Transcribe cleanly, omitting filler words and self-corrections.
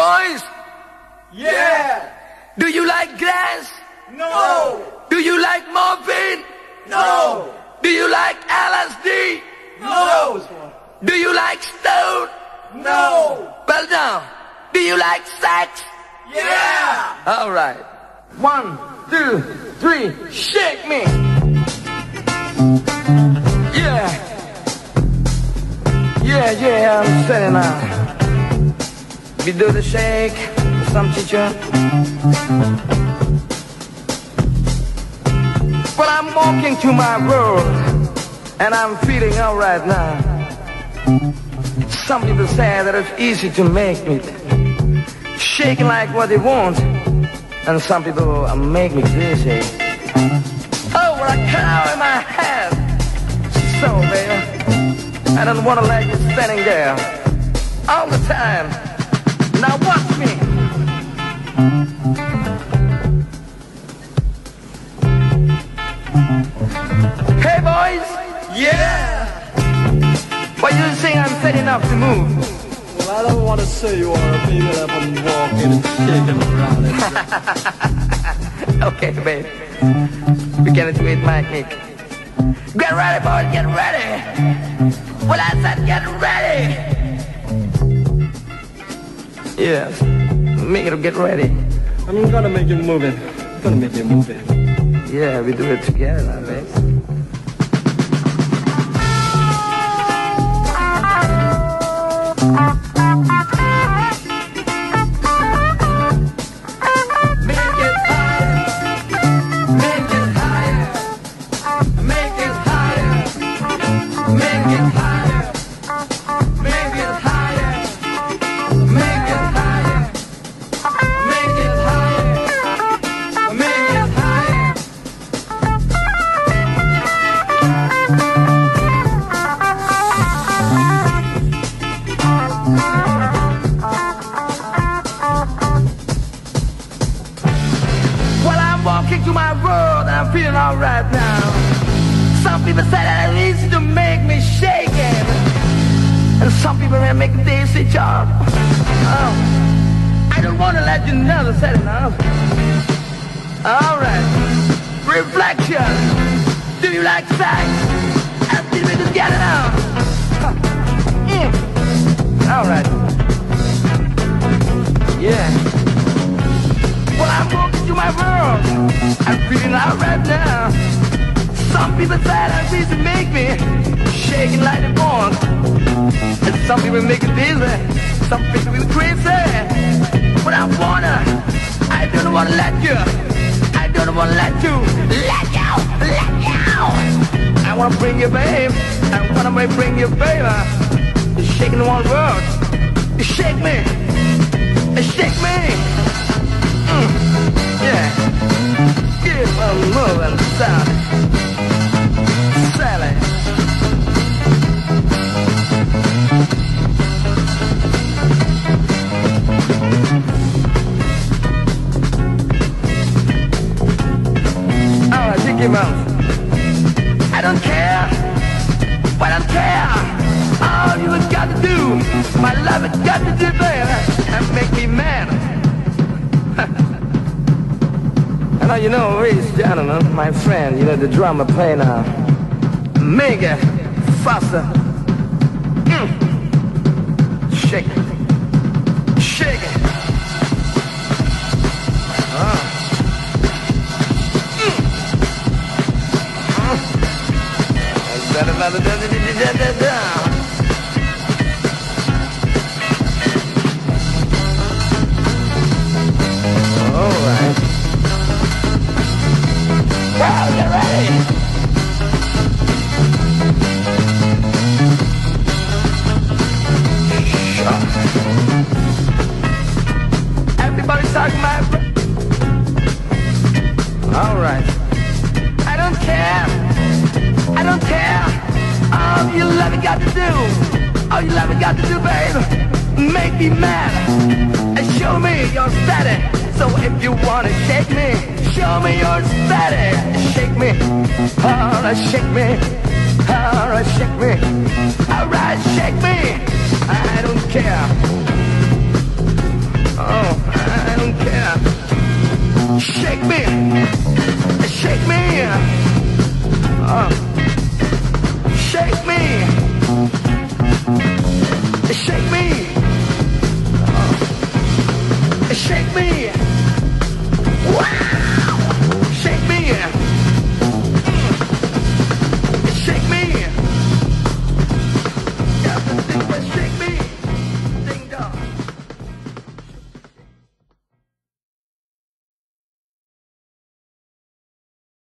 boys? Yeah! Do you like grass? No! Do you like morphine? No! Do you like LSD? No! Do you like stone? No! Well now, do you like sex? Yeah! Alright. 1, 2, 3, shake me! Yeah! Yeah, I'm saying now. We do the shake, some teacher. Well, I'm walking to my world, and I'm feeling alright now. Some people say that it's easy to make me shaking like what they want, and some people make me dizzy. Oh, what a cow in my head. So, baby, I don't want to let you standing there all the time. Now watch me. Hey boys, Yeah! why you think I'm fat enough to move? Well, I don't want to say you are a baby that I'm walking and shaking around. Okay, babe. We can do it, Mike Nick. Get ready, boys, get ready. Well, I said get ready. Yes, make it get ready. I'm gonna make you move it. I'm gonna make you move it. Yeah, we do it together now, babe. To my world, I'm feeling alright now. Some people say that it's easy to make me shaking, and some people may make a daisy job. Oh, I don't want to let you know that's said enough. Alright, reflection. Do you like sex? And did we just get it out? Alright. Yeah. Well, I'm walking to my world. I'm feeling alright now. Some people say that reason make me shaking like they want, and some people make it dizzy. Some people be crazy. But I don't wanna let you. I don't wanna let you. Let you. I wanna bring you, babe. I wanna bring you, baby. You're shaking the one world. You shake me. You shake me. Yeah, keep on moving, Sally. Sally. Alright, take him out. I don't care. I don't care. All you got to do, my love has got to do, baby, and make me mad. I know you know Reese Gentleman, my friend, you know the drummer playing make it faster. Shake it. Shake it. Alright. Well, get ready. Everybody talking my alright. I don't care. I don't care. All you love got to do. All you love got to do, babe. Make me mad. And show me your status. So if you wanna shake me, show me your status. Shake me, alright, shake me, alright, shake me, alright, shake me. I don't care. Shake me, shake me.